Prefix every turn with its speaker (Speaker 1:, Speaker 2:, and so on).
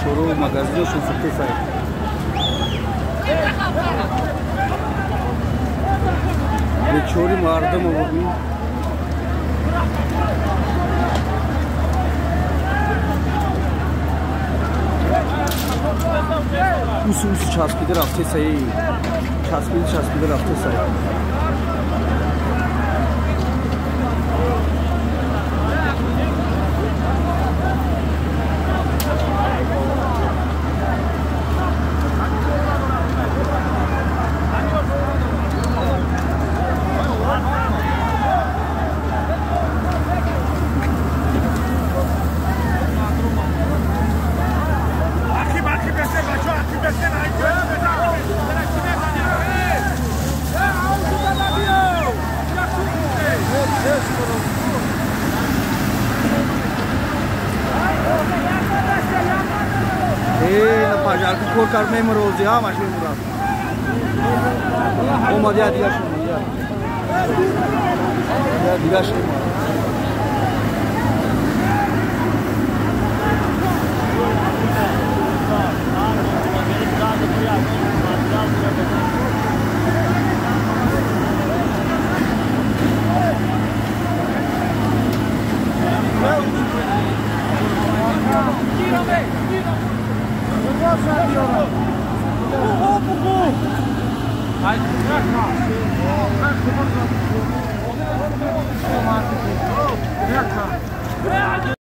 Speaker 1: Choro magazine și să te sai. Deci chori mardă mă vorbim. Us çaskide rafte sayı. Çaskide rafte sayı. Pajar ku kor karme marozi ha maşe murat. O madya diya şunu ya. Ya diya şunu. Haydi,